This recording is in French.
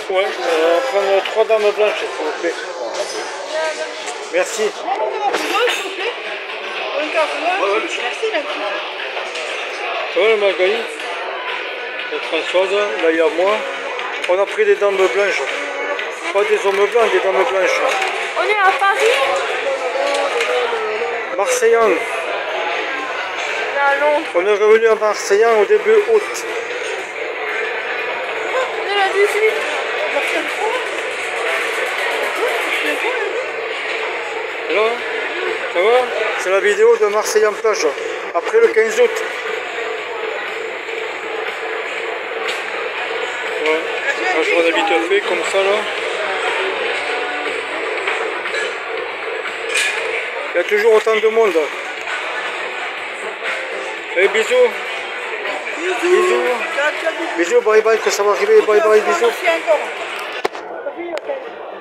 Ouais, prendre 3 dames blanches, s'il vous plaît. Merci. Merci la Ça va, la Marguerite? La Françoise, là, il y a moi. On a pris des dames blanches. Pas des hommes blancs, des dames blanches. On est à Paris. Marseillan. On est à Londres. On est revenu à Marseillan au début août. On est là 18. Là, ça va? C'est la vidéo de Marseillan plage. Après le 15 août. Ouais. Là, je vois vite fait comme ça là. Il y a toujours autant de monde. Allez, bisous. Bisous. Bisous, bye bye, que ça va arriver. Bye bye, bisous.